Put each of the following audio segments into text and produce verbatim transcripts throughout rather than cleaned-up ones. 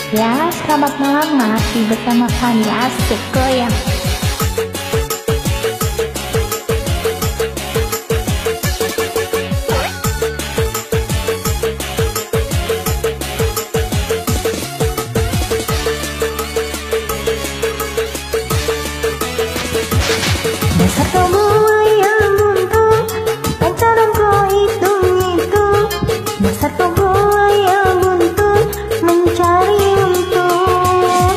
Ya, selamat malam, masih bersama kami Asik Goyang. Dasar kamu yang buntung, pacaran kau hitung-hitung. Dasar kamu yang buntung, mencari untung.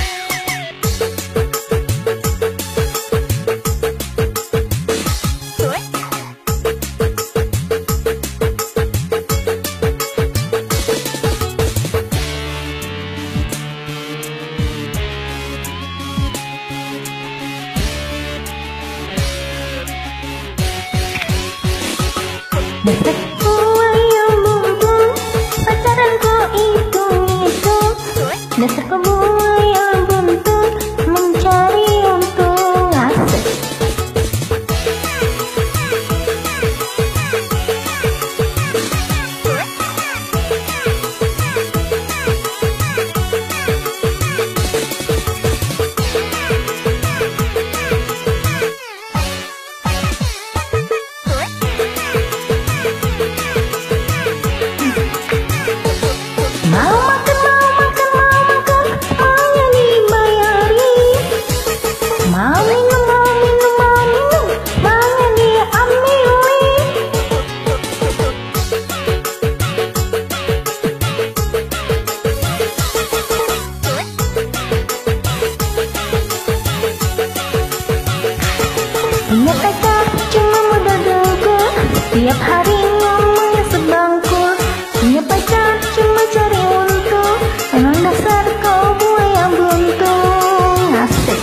Dasar kamu yang buntung, pacaran kau hitung-hitung. Dasar kamu yang buntung, mencari untung. Asik. Mau makan, mau makan, mau makan, maunya dibayari. Mau minum, mau minum, mau minum, maunya diambil. Punya pacar cuma modal duga, tiap hari ngomongnya sebangku. Punya pacar cuma cari untung, emang dasar kau buaya yang buntung. Asik.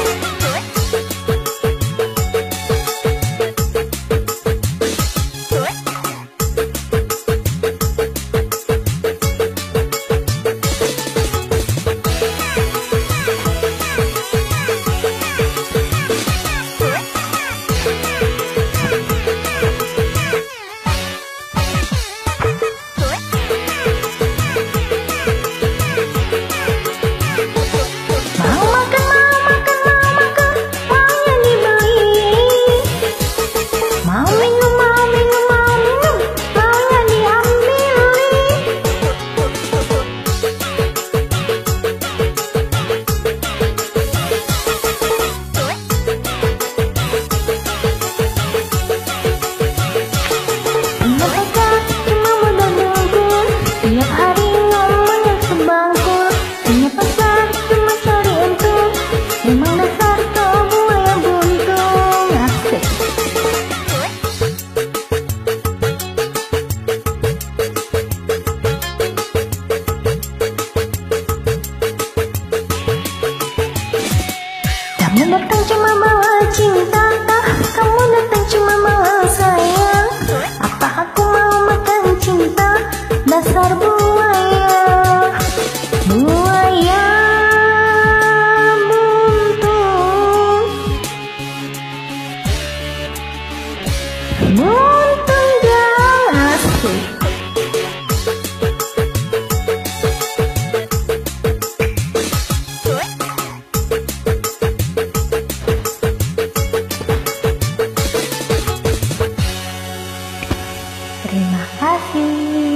Mau makan, mau makan, mau makan, maunya dibeli. Mau minum, mau minum, mau minum, maunya diambil. Punya pacar cuma modal dugun, tiap hari ngomongnya sebangku. Punya pacar cuma cari untung, emang dasar kau buaya yang buntung. Asik. Kamu datang cuma bawa cinta, kamu datang cuma bawa sayang. Apa aku mau makan cinta? Dasar buaya, buaya buntung, buntung yang asik. Terima kasih.